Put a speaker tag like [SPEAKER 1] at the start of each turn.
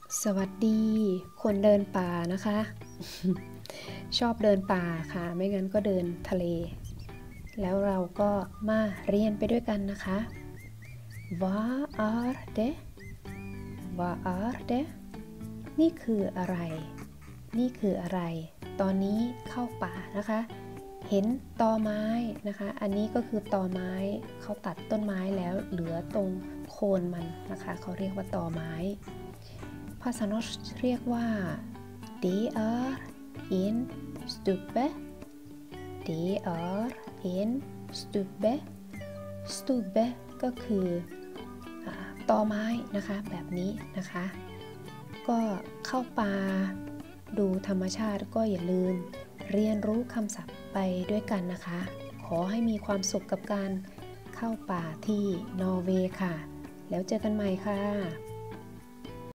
[SPEAKER 1] สวัสดีคนเดินป่านะคะ ชอบเดินป่าค่ะไม่งั้นก็เดินทะเลแล้วเราก็มาเรียนไปด้วยกันนะคะ Vad är det Vad är det นี่คืออะไรนี่คืออะไรตอนนี้เข้าป่านะคะเห็นตอไม้นะคะอันนี้ก็คือตอไม้เขาตัดต้นไม้แล้วเหลือตรงโคนมันนะคะเขาเรียกว่าตอไม้ภาษานอร์เรียกว่า det är en stubbe det är en stubbe stubbe ก็คือตอไม้นะคะแบบนี้นะคะก็เข้าป่าดูธรรมชาติก็อย่าลืมเรียนรู้คำศัพท์ไปด้วยกันนะคะขอให้มีความสุขกับการเข้าป่าที่นอร์เวย์ค่ะแล้วเจอกันใหม่ค่ะ